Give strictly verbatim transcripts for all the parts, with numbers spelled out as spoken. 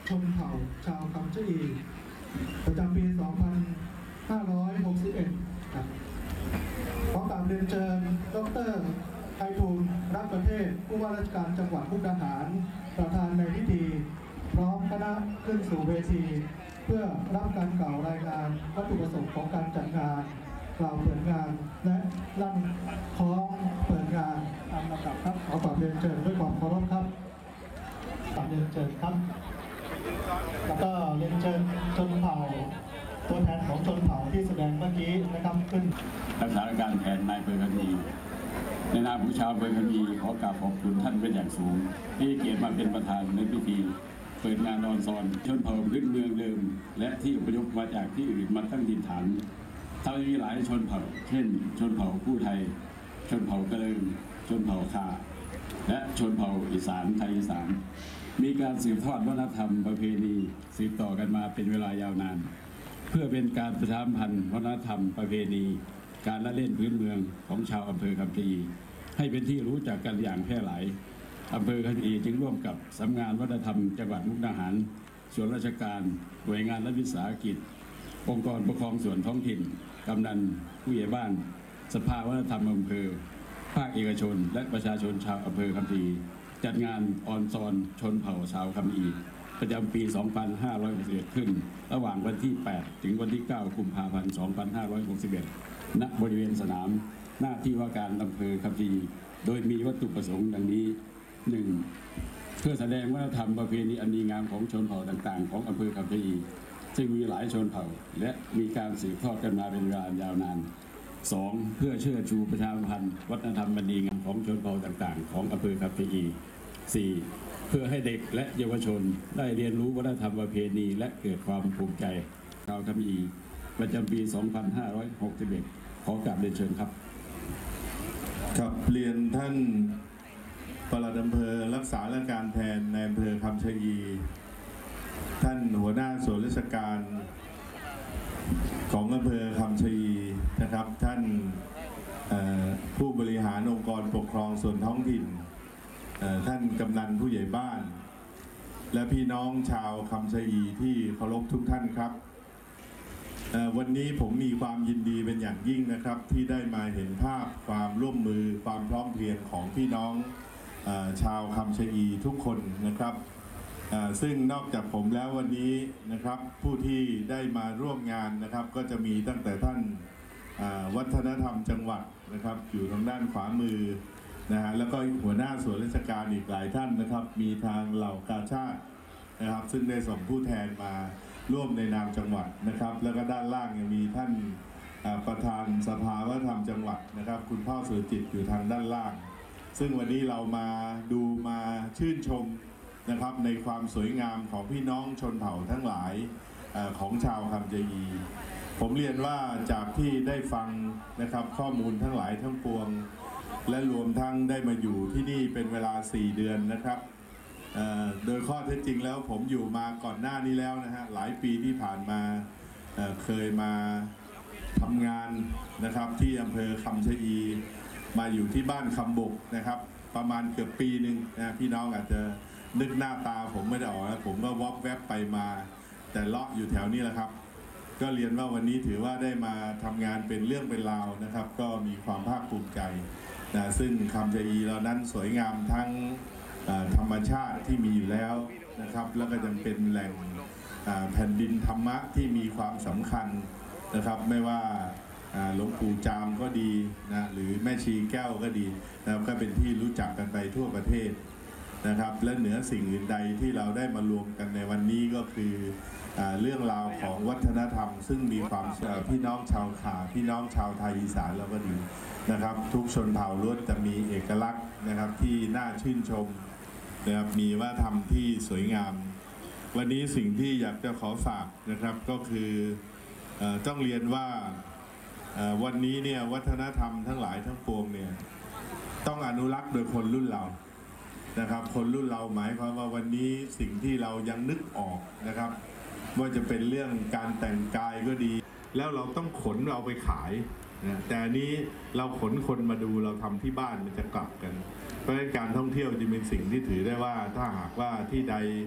ชนเผ่าชาวคำชะอีประจำปี สองพันห้าร้อยหกสิบเอ็ด ครับขอกราบเรียนเชิญดร.ไพฑูรย์รักประเทศผู้ว่าราชการจังหวัดมุกดาหารประธานในพิธีพร้อมคณะขึ้นสู่เวทีเพื่อรับการกล่าวรายงานวัตถุประสงค์ของการจัดงานกล่าวเปิดงานและลั่นคล้องเปิดงานตามลำดับครับขอกราบเรียนเชิญด้วยความเคารพครับกราบเรียนเชิญครับแล้วก็เรียนเชิญชนเผ่าตัวแทนของชนเผ่าที่แสดงเมื่อกี้นะครับขึ้นรักษาการแทนนายอำเภอคำยีในนามผู้ชาวอำเภอคำยีขอกราบขอบคุณท่านเป็นอย่างสูงที่เกียรติมาเป็นประธานในพิธีเปิดงานออนซอนชนเผ่าพื้นเมืองเดิมและที่อพยพมาจากที่อื่นมาตั้งถิ่นฐานทั้งมีหลายชนเผ่าเช่นชนเผ่าผู้ไทยชนเผ่ากะเหรี่ยงชนเผ่าคาและชนเผ่าอีสานไทยอีสานมีการสืบทอดวัฒนธรรมประเพณีสืบต่อกันมาเป็นเวลายาวนานเพื่อเป็นการประชาสัมพันธ์วัฒนธรรมประเพณีการละเล่นพื้นเมืองของชาวอำเภอคำชะอีให้เป็นที่รู้จักกันอย่างแพร่หลายอำเภอคำชะอีจึงร่วมกับสำนักงานวัฒนธรรมจังหวัดมุกดาหารส่วนราชการหน่วยงานรัฐวิสาหกิจองค์กรปกครองส่วนท้องถิ่นกำนันผู้ใหญ่บ้านสภาวัฒนธรรมอำเภอภาคเอกชนและประชาชนชาวอำเภอคำชะอีจัดงานออนซอนชนเผ่าชาวคำชะอีประจำปี สองพันห้าร้อยหกสิบเอ็ด ขึ้นระหว่างวันที่ แปด ถึงวันที่ เก้า กุมภาพันธ์ สองพันห้าร้อยหกสิบเอ็ด ณ บริเวณสนามหน้าที่ว่าการอำเภอคำชะอีโดยมีวัตถุประสงค์ดังนี้ หนึ่ง เพื่อแสดงวัฒนธรรมประเพณีอันดีงามของชนเผ่าต่างๆของอำเภอคำชะอีซึ่งมีหลายชนเผ่าและมีการสืบทอดกันมาเป็นเวลายาวนาน สอง เพื่อเชิดชูประชาสัมพันธ์วัฒนธรรมอันดีงามของชนเผ่าต่างๆของอำเภอคำชะอี สี่ เพื่อให้เด็กและเยาวชนได้เรียนรู้วัฒนธรรมประเพณีและเกิดความภูมิใจชาวคำชะอีประจำปี สองพันห้าร้อยหกสิบเอ็ด ขอกราบเรียนเชิญครับครับเรียนท่านปลัดอำเภอรักษาราชการแทนในอำเภอคำชะอีท่านหัวหน้าส่วนราชการของอำเภอคำชะอีนะครับท่านผู้บริหารองค์กรปกครองส่วนท้องถิ่นท่านกำนันผู้ใหญ่บ้านและพี่น้องชาวคำชะอีที่เคารพทุกท่านครับวันนี้ผมมีความยินดีเป็นอย่างยิ่งนะครับที่ได้มาเห็นภาพความร่วมมือความพร้อมเพรียงของพี่น้องชาวคำชะอีทุกคนนะครับซึ่งนอกจากผมแล้ววันนี้นะครับผู้ที่ได้มาร่วมงานนะครับก็จะมีตั้งแต่ท่านวัฒนธรรมจังหวัดนะครับอยู่ทางด้านขวามือนะฮะแล้วก็หัวหน้าส่วนราชการอีกหลายท่านนะครับมีทางเหล่ากาชาตินะครับซึ่งได้ส่งผู้แทนมาร่วมในนามจังหวัดนะครับแล้วก็ด้านล่างยังมีท่านประธานสภาวัฒนธรรมจังหวัดนะครับคุณพ่อสุรจิตอยู่ทางด้านล่างซึ่งวันนี้เรามาดูมาชื่นชมนะครับในความสวยงามของพี่น้องชนเผ่าทั้งหลายของชาวคำชะอีผมเรียนว่าจากที่ได้ฟังนะครับข้อมูลทั้งหลายทั้งปวงและรวมทั้งได้มาอยู่ที่นี่เป็นเวลาสี่เดือนนะครับโดยข้อเท็จจริงแล้วผมอยู่มาก่อนหน้านี้แล้วนะฮะหลายปีที่ผ่านมาเเคยมาทำงานนะครับที่อำเภอคำชะอีมาอยู่ที่บ้านคำบกนะครับประมาณเกือบปีหนึ่งนะพี่น้องอาจจะนึกหน้าตาผมไม่ได้ออกนะผมก็วอล์กแวบไปมาแต่เลาะอยู่แถวนี้แหละครับก็เรียนว่าวันนี้ถือว่าได้มาทำงานเป็นเรื่องเป็นราวนะครับก็มีความภาคภูมิใจนะซึ่งคำชะอีเรานั้นสวยงามทั้งธรรมชาติที่มีอยู่แล้วนะครับแล้วก็ยังเป็นแหล่งแผ่นดินธรรมะที่มีความสำคัญนะครับไม่ว่าหลวงปู่จามก็ดีนะหรือแม่ชีแก้วก็ดีนะครับก็เป็นที่รู้จักกันไปทั่วประเทศนะครับและเหนือสิ่งอื่นใดที่เราได้มารวมกันในวันนี้ก็คือเรื่องราวของวัฒนธรรมซึ่งมีความพี่น้องชาวขาพี่น้องชาวไทยอีสานเราก็ดีนะครับทุกชนเผ่าล้วนจะมีเอกลักษณ์นะครับที่น่าชื่นชมนะครับมีวัฒนธรรมที่สวยงามวันนี้สิ่งที่อยากจะขอฝากนะครับก็คือต้องเรียนว่าวันนี้เนี่ยวัฒนธรรมทั้งหลายทั้งปวงเนี่ยต้องอนุรักษ์โดยคนรุ่นเรานะครับคนรุ่นเราหมายความว่าวันนี้สิ่งที่เรายังนึกออกนะครับว่าจะเป็นเรื่องการแต่งกายก็ดีแล้วเราต้องขนเราไปขายนะแต่นี้เราขนคนมาดูเราทำที่บ้านมันจะกลับกันเพราะฉะนั้นการท่องเที่ยวจะเป็นสิ่งที่ถือได้ว่าถ้าหากว่าที่ใด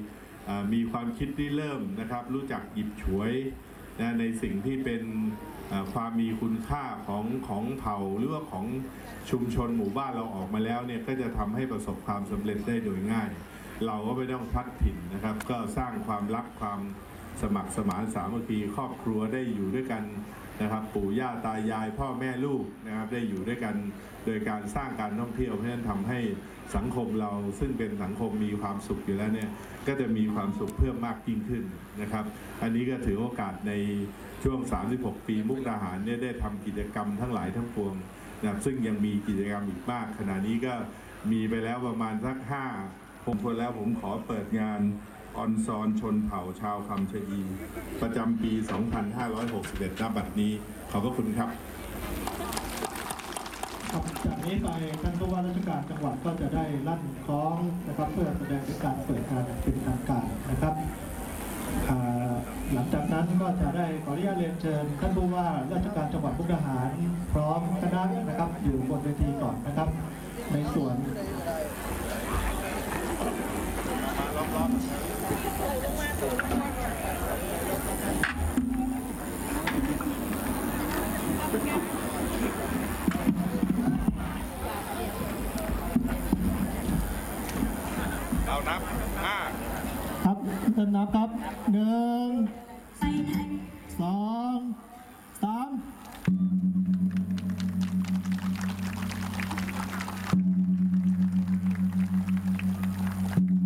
อ่ามีความคิดที่เริ่มนะครับรู้จักหยิบฉวยนะในสิ่งที่เป็นอ่าความมีคุณค่าของของเผ่าหรือว่าของชุมชนหมู่บ้านเราออกมาแล้วเนี่ยก็จะทำให้ประสบความสำเร็จได้โดยง่ายเราก็ไม่ต้องพลัดถิ่นนะครับก็สร้างความรักความสมัครสมานสามัคคีครอบครัวได้อยู่ด้วยกันนะครับปู่ย่าตายายพ่อแม่ลูกนะครับได้อยู่ด้วยกันโดยการสร้างการท่องเที่ยวเพราะฉะนั้นทำให้สังคมเราซึ่งเป็นสังคมมีความสุขอยู่แล้วเนี่ยก็จะมีความสุขเพิ่มมากยิ่งขึ้นนะครับอันนี้ก็ถือโอกาสในช่วงสามสิบหกปีมุกดาหารเนี่ยได้ทำกิจกรรมทั้งหลายทั้งปวงนะครับซึ่งยังมีกิจกรรมอีกมากขณะนี้ก็มีไปแล้วประมาณสักห้าผมคนแล้วผมขอเปิดงานออนซอนชนเผ่าชาวคำชะอีประจำปี สองพันห้าร้อยหกสิบเอ็ด ณ บัดนี้ขอบพระคุณครับครับจากนี้ไปท่านผู้ว่าราชการจังหวัดก็จะได้ลั่นคล้องนะครับเพื่อแสดงถึงการเปิดงานเป็นทางการนะครับหลังจากนั้นก็จะได้ขออนุญาตเรียนเชิญท่านผู้ว่าราชการจังหวัดมุกดาหารพร้อมคณะนะครับอยู่บนเวทีก่อนนะครับในส่วนเอานับห้าครับเริ่มนับครับหนึ่งสองสาม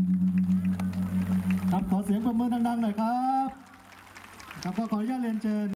ครับขอเสียงปรบมือดังๆหน่อยครับครับก็ขออนุญาตเรียนเชิญ